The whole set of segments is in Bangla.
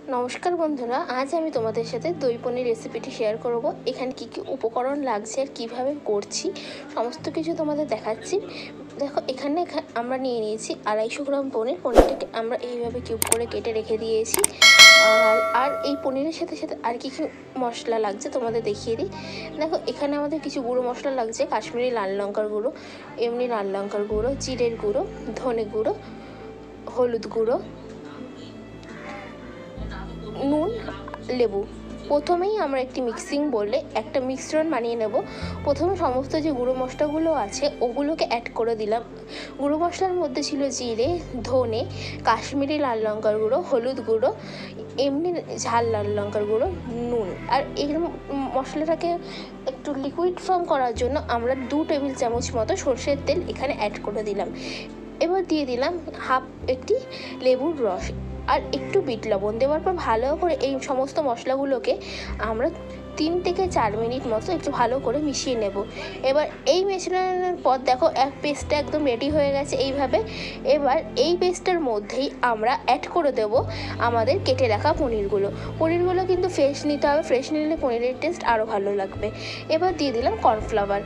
नमस्कार बंधुरा आज आमी तोमादेर साथे दई पनिर रेसिपिटी शेयर करब। एखाने की की उपकरण लागछे आर किभाबे करछि समस्त किछु तोमादेर देखाच्छि। देखो एखाने आमरा निये निয়েছি 250 ग्राम पनिर। पनिरटाके आमरा এইভাবে কিউব করে কেটে রেখে দিয়েছি। আর এই পনিরের সাথে সাথে আর কি কি মশলা লাগছে তোমাদের দেখিয়ে দিই। দেখো এখানে আমাদের কিছু গুঁড়ো মশলা লাগছে, কাশ্মীরি লাল লঙ্কার গুঁড়ো, এমনি লাল লঙ্কার গুঁড়ো, জিরের গুঁড়ো, ধনে গুঁড়ো, হলুদ গুঁড়ো, নুন, লেবু। প্রথমেই আমরা একটি মিক্সিং বলে একটা মিশ্রণ বানিয়ে নেব। প্রথমে সমস্ত যে গুঁড়ো মশলাগুলো আছে ওগুলোকে অ্যাড করে দিলাম। গুঁড়ো মশলার মধ্যে ছিল জিরে, ধনে, কাশ্মীরি লাল লঙ্কার গুঁড়ো, হলুদ গুঁড়ো, এমনি ঝাল লাল লঙ্কার গুঁড়ো, নুন। আর এই মশলাটাকে একটু লিকুইড ফর্ম করার জন্য আমরা 2 টেবিল চামচ মতো সরষের তেল এখানে অ্যাড করে দিলাম। এবার দিয়ে দিলাম হাফ একটি লেবুর রস আর একটু বিট লবণ। দেওয়ার পর ভালো করে এই সমস্ত মশলাগুলোকে আমরা 3 থেকে 4 মিনিট মতো একটু ভালো করে মিশিয়ে নেব। এবার এই মেশানোর পর দেখো পেস্টটা একদম রেডি হয়ে গেছে এইভাবে। এবার এই পেস্টের মধ্যেই আমরা অ্যাড করে দেব আমাদের কেটে রাখা পনিরগুলো। পনিরগুলো কিন্তু ফ্রেশ নিতে হবে, ফ্রেশ নিলে পনিরের টেস্ট আরও ভালো লাগবে। এবার দিয়ে দিলাম কর্নফ্লাওয়ার।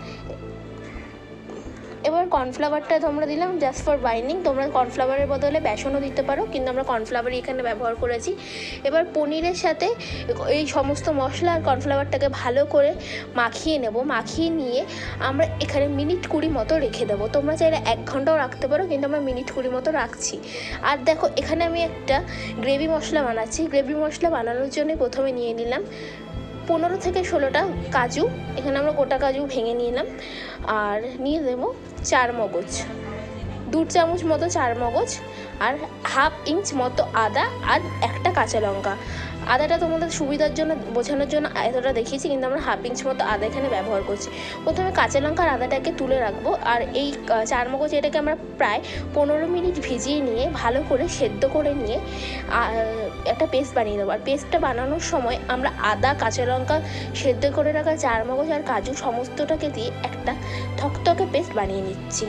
এবার কর্নফ্লাওয়ারটা তোমরা দিলাম জাস্ট ফর বাইন্ডিং। তোমরা কর্নফ্লাওয়ারের বদলে বেসনও দিতে পারো, কিন্তু আমরা কর্নফ্লাওয়ারই এখানে ব্যবহার করেছি। এবার পনিরের সাথে এই সমস্ত মশলা আর কর্নফ্লাওয়ারটাকে ভালো করে মাখিয়ে নেব। মাখিয়ে নিয়ে আমরা এখানে মিনিট 20 মতো রেখে দেবো। তোমরা চাইলে 1 ঘন্টাও রাখতে পারো, কিন্তু আমরা মিনিট 20 মতো রাখছি। আর দেখো এখানে আমি একটা গ্রেভি মশলা বানাচ্ছি। গ্রেভি মশলা বানানোর জন্য প্রথমে নিয়ে নিলাম 15 থেকে 16টা কাজু। এখানে আমরা গোটা কাজু ভেঙে নিলাম। আর নিয়ে দেবো 4 মগজ, 2 চামচ মতো 4 মগজ, আর হাফ ইঞ্চ মতো আদা, আর একটা কাঁচা লঙ্কা। আদাটা তোমাদের সুবিধার জন্য বোঝানোর জন্য এতটা দেখিয়েছি, কিন্তু আমরা হাফ ইঞ্চ মতো আদা এখানে ব্যবহার করছি। প্রথমে কাঁচা লঙ্কা আর আদাটাকে তুলে রাখবো। আর এই 4 মগজ এটাকে আমরা প্রায় 15 মিনিট ভিজিয়ে নিয়ে ভালো করে সেদ্ধ করে নিয়ে একটা পেস্ট বানিয়ে দেবো। আর পেস্টটা বানানোর সময় আমরা আদা, কাঁচা লঙ্কা, সেদ্ধ করে রাখা 4 মগজ আর কাজু সমস্তটাকে দিয়ে একটা থকথকে পেস্ট বানিয়ে নিচ্ছি।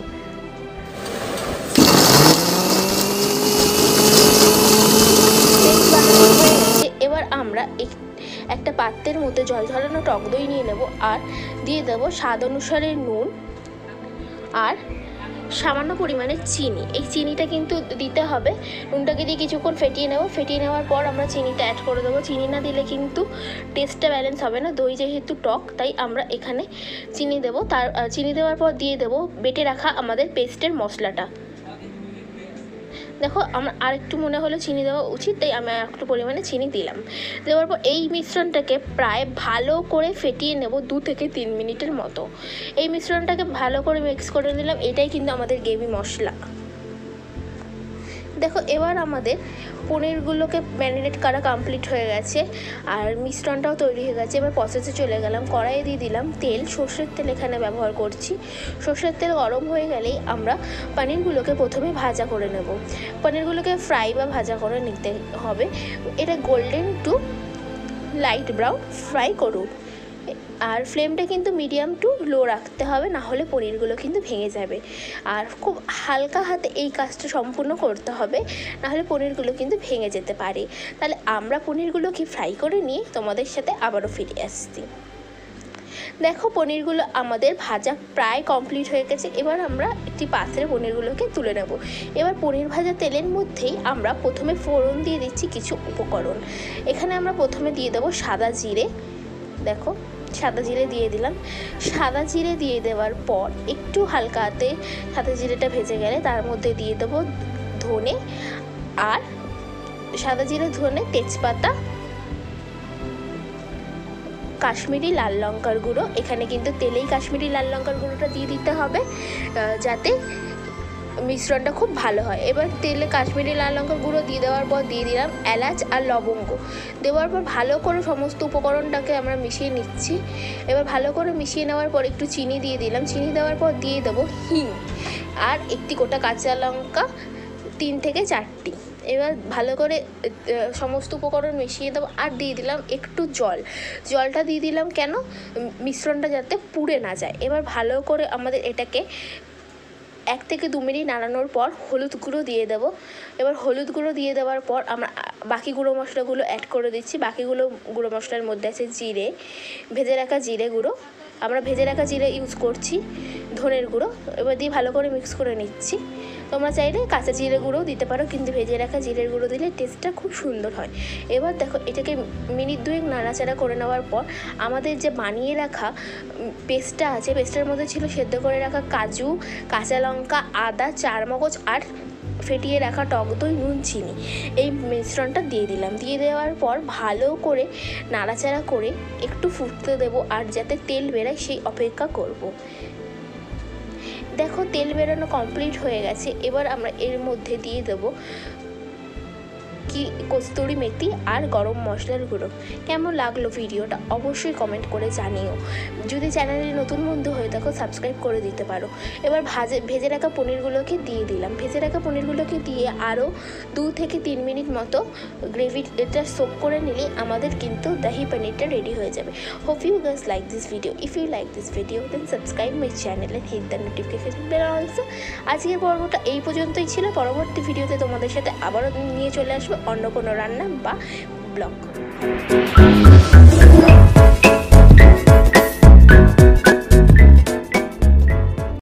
এবার আমরা একটা পাত্রের মধ্যে জল ঝরানো টক দই নিয়ে নেব আর দিয়ে দেবো স্বাদ অনুসারে নুন আর সামান্য পরিমাণে চিনি। এই চিনিটা কিন্তু দিতে হবে। নুনটাকে দিয়ে কিছুক্ষণ ফেটিয়ে নেব। ফেটিয়ে নেওয়ার পর আমরা চিনিটা অ্যাড করে দেবো। চিনি না দিলে কিন্তু টেস্টটা ব্যালেন্স হবে না। দই যেহেতু টক তাই আমরা এখানে চিনি দেবো। চিনি দেওয়ার পর দিয়ে দেবো বেটে রাখা আমাদের পেস্টের মশলাটা। দেখো আমার আরেকটু মনে হলো চিনি দেওয়া উচিত, তাই আমি একটু পরিমাণে চিনি দিলাম। দেওয়ার পর এই মিশ্রণটাকে প্রায় ভালো করে ফেটিয়ে নেব 2 থেকে 3 মিনিটের মতো। এই মিশ্রণটাকে ভালো করে মিক্স করে নিলাম। এটাই কিন্তু আমাদের গ্রেভি মশলা। দেখো এবার আমাদের পনিরগুলোকে ম্যারিনেট করা কমপ্লিট হয়ে গেছে আর মিশ্রণটাও তৈরি হয়ে গেছে। এবার প্রসেসে চলে গেলাম। কড়াইয়ে দিয়ে দিলাম তেল। সর্ষের তেল এখানে ব্যবহার করছি। সর্ষের তেল গরম হয়ে গেলেই আমরা পনিরগুলোকে প্রথমে ভাজা করে নেব। পনিরগুলোকে ফ্রাই বা ভাজা করে নিতে হবে। এটা golden to light brown fry করুন। আর ফ্লেমটা কিন্তু মিডিয়াম টু লো রাখতে হবে, না হলে পনিরগুলো কিন্তু ভেঙে যাবে। আর খুব হালকা হাতে এই কাজটা সম্পূর্ণ করতে হবে, না হলে পনিরগুলো কিন্তু ভেঙে যেতে পারে। তাহলে আমরা পনিরগুলোকে ফ্রাই করে নিয়ে তোমাদের সাথে আবারও ফিরে আসছি। দেখো পনিরগুলো আমাদের ভাজা প্রায় কমপ্লিট হয়ে গেছে। এবার আমরা একটি পাত্রে পনিরগুলোকে তুলে নেব। এবার পনির ভাজা তেলের মধ্যেই আমরা প্রথমে ফোড়ন দিয়ে দিচ্ছি কিছু উপকরণ। এখানে আমরা প্রথমে দিয়ে দেবো সাদা জিরে। দেখো সাদা জিরে দিয়ে দিলাম। সাদা জিরে দিয়ে দেওয়ার পর একটু হালকা হাতে সাদা জিরেটা ভেজে গেলে তার মধ্যে দিয়ে দেবো ধনে, আর সাদা জিরে, ধনে, তেজপাতা, কাশ্মীরি লাল লঙ্কার গুঁড়ো। এখানে কিন্তু তেলেই কাশ্মীরি লাল লঙ্কার গুঁড়োটা দিয়ে দিতে হবে যাতে মিশ্রণটা খুব ভালো হয়। এবার তেলে কাশ্মীরি লাল লঙ্কার গুঁড়ো দিয়ে দেওয়ার পর দিয়ে দিলাম এলাচ আর লবঙ্গ। দেওয়ার পর ভালো করে সমস্ত উপকরণটাকে আমরা মিশিয়ে নিচ্ছি। এবার ভালো করে মিশিয়ে নেওয়ার পর একটু চিনি দিয়ে দিলাম। চিনি দেওয়ার পর দিয়ে দেবো হিং আর একটি গোটা কাঁচা লঙ্কা 3 থেকে 4টি। এবার ভালো করে সমস্ত উপকরণ মিশিয়ে দেবো আর দিয়ে দিলাম একটু জল। জলটা দিয়ে দিলাম কেন, মিশ্রণটা যাতে পুড়ে না যায়। এবার ভালো করে আমাদের এটাকে 1 থেকে 2 মিনিট নাড়ানোর পর হলুদ গুঁড়ো দিয়ে দেবো। এবার হলুদ গুঁড়ো দিয়ে দেওয়ার পর আমরা বাকি গুঁড়ো মশলাগুলো অ্যাড করে দিচ্ছি। বাকিগুলো গুঁড়ো মশলার মধ্যে আছে জিরে, ভেজে রাখা জিরে গুঁড়ো, আমরা ভেজে রাখা জিরে ইউজ করছি, ধনের গুঁড়ো। এবার দিয়ে ভালো করে মিক্স করে নিচ্ছি। তোমরা চাইলে কাঁচা জিরে গুঁড়োও দিতে পারো, কিন্তু ভেজে রাখা জিরের গুঁড়ো দিলে টেস্টটা খুব সুন্দর হয়। এবার দেখো এটাকে মিনিট 2 নাড়াচাড়া করে নেওয়ার পর আমাদের যে বানিয়ে রাখা পেস্টটা আছে, পেস্টের মধ্যে ছিল সেদ্ধ করে রাখা কাজু, কাঁচা লঙ্কা, আদা, চারমগজ আর ফেটিয়ে রাখা টক দই, নুন, চিনি, এই মিশ্রণটা দিয়ে দিলাম। দিয়ে দেওয়ার পর ভালো করে নাড়াচাড়া করে একটু ফুটতে দেবো, আর যাতে তেল বেরোয় সেই অপেক্ষা করব। দেখো তেল বেরোনো কমপ্লিট হয়ে গেছে। এবার আমরা এর মধ্যে দিয়ে দেবো কস্তুরি মেথি আর গরম মশলার গুঁড়ো। কেমন লাগলো ভিডিওটা অবশ্যই কমেন্ট করে জানিও। যদি চ্যানেলে নতুন বন্ধু হয়ে থাকো সাবস্ক্রাইব করে দিতে পারো। এবার ভেজে রাখা পনিরগুলোকে দিয়ে দিলাম। ভেজে রাখা পনিরগুলোকে দিয়ে আরও 2 থেকে 3 মিনিট মতো এটা সোক করে নিলে আমাদের কিন্তু দাহি পনিরটা রেডি হয়ে যাবে। Hope you guys like this video. If you like this video then subscribe my channel and hit the notification bell also. আজকের পর্বটা এই পর্যন্তই ছিল। পরবর্তী ভিডিওতে তোমাদের সাথে আবারও নিয়ে চলে আসবে অন্য কোনো রান্না বা ব্লগ।